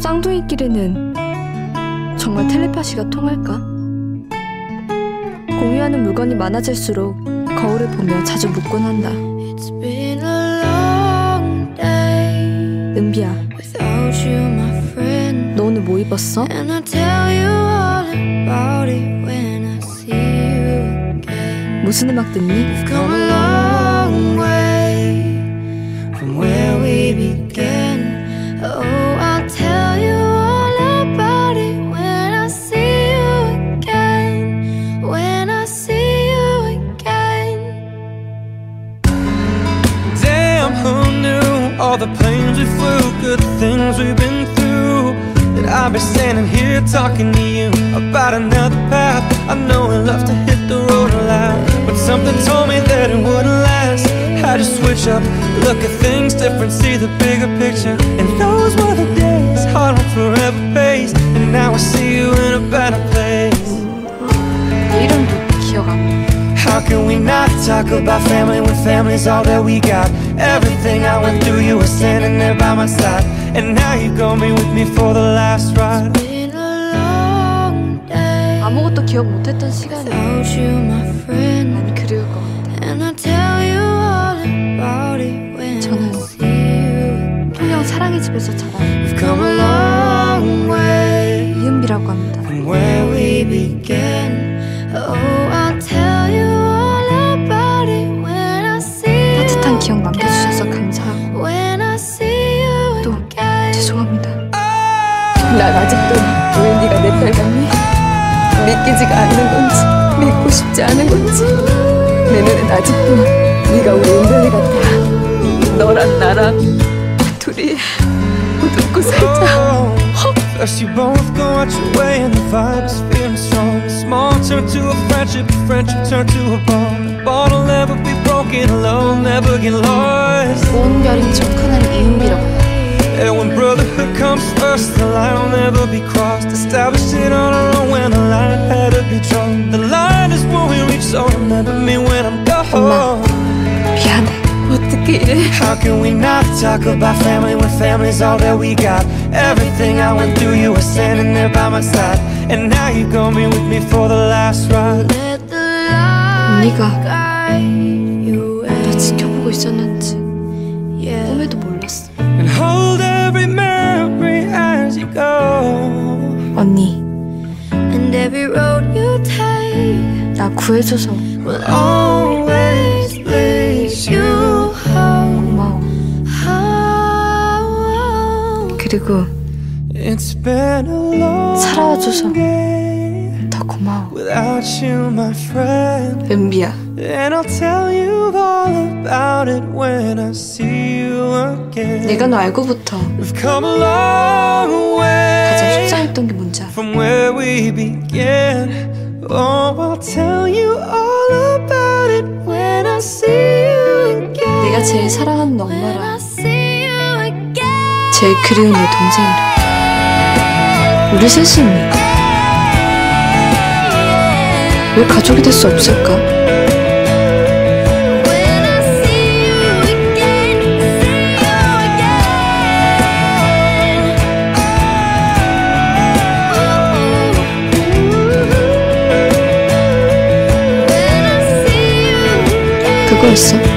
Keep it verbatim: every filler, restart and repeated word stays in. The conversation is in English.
쌍둥이끼리는 정말 텔레파시가 통할까? 공유하는 물건이 많아질수록 거울을 보며 자주 묻곤 한다. 은비야, 너 오늘 뭐 입었어? 무슨 음악 듣니? All the planes we flew, good things we've been through. That I'll be standing here talking to you about another path. I know I love to hit the road a lot, but something told me that it wouldn't last. Had to switch up, look at things different, see the bigger picture. And those were the days, hard on forever pace. And now I see you in a better place. 이름도 기억 안 나. How can we not talk about family when family's all that we got? Everything I went through, you were standing there by my side. And now you're gonna be with me for the last ride. 아무것도 기억 못했던 시간이 많이 그리울 것 같아. 저는 통영 사랑의 집에서 자란 이은비라고 합니다. 따뜻한 기억 남겨주셔서 감사하고 또 죄송합니다. 난 아직도 왜 네가 내 딸 같니? 믿기지가 않는 건지 믿고 싶지 않은 건지 내 눈엔 아직도 네가 우리 은별이 같아. 너랑 나랑 둘이 옷 입고 살자. First you both go out your way and the vibe is feeling strong. Small turn to a friendship, a friendship turn to a bond. The bond'll never be broken, love never get lost. 온 별인 척 흔한 이은비라고 해요. And when brotherhood comes first, the line will never be crossed. Established it on our own when the line had to be drawn. The line is when we reach, so remember me when I'm gone. 엄마, 미안해. 어떻게 이래? How can we not talk about family when family's all that we got? Everything I went through, you were standing there by my side. And now you're gonna be with me for the last ride. 언니가 나 지켜보고 있었는지 꿈에도 몰랐어. And hold every memory as you go. 언니, And every road you take 나 구해줘서 will always lead you home. 고마워. 그리고 It's been a long 살아와줘서 day 더 고마워. without you, my friend. 은비야, And I'll tell you all about it when I see you again. 내가 너 알고부터 We've come a long 가장 way 속상했던 게 뭔지 알아? from where we began. Oh, I'll tell you all about it when I see you again. 내가 제일 사랑하는 When I 엄마랑 see you again. 제일 그리운 내 동생이랑 우리 셋은 왜 가족이 될 수 없을까? When I see you again, see you again. 그거였어.